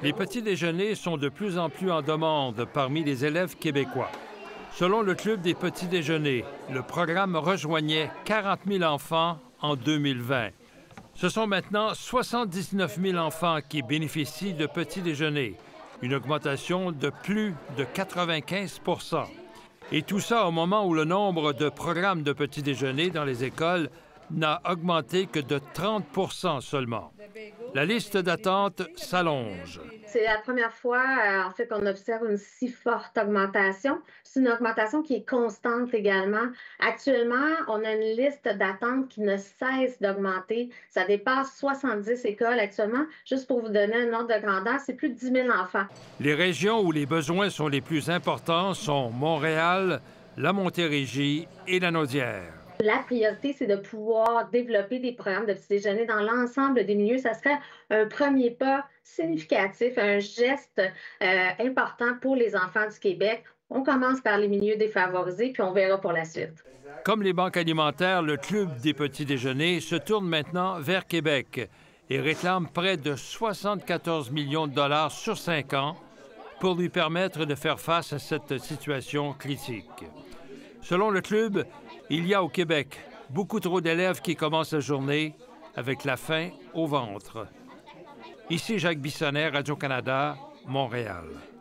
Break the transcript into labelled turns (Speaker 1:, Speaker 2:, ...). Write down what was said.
Speaker 1: Les petits déjeuners sont de plus en plus en demande parmi les élèves québécois. Selon le Club des petits déjeuners, le programme rejoignait 40 000 enfants en 2020. Ce sont maintenant 79 000 enfants qui bénéficient de petits déjeuners, une augmentation de plus de 95 %. Et tout ça au moment où le nombre de programmes de petits déjeuners dans les écoles n'a augmenté que de 30 % seulement. La liste d'attente s'allonge.
Speaker 2: C'est la première fois, en fait, qu'on observe une si forte augmentation. C'est une augmentation qui est constante également. Actuellement, on a une liste d'attente qui ne cesse d'augmenter. Ça dépasse 70 écoles actuellement. Juste pour vous donner un ordre de grandeur, c'est plus de 10 000 enfants.
Speaker 1: Les régions où les besoins sont les plus importants sont Montréal, la Montérégie et la Naudière.
Speaker 2: La priorité, c'est de pouvoir développer des programmes de petit déjeuner dans l'ensemble des milieux. Ça serait un premier pas significatif, un geste important pour les enfants du Québec. On commence par les milieux défavorisés, puis on verra pour la suite.
Speaker 1: Comme les banques alimentaires, le Club des petits déjeuners se tourne maintenant vers Québec et réclame près de 74 millions de dollars sur 5 ans pour lui permettre de faire face à cette situation critique. Selon le Club, il y a au Québec beaucoup trop d'élèves qui commencent la journée avec la faim au ventre. Ici Jacques Bissonnet, Radio-Canada, Montréal.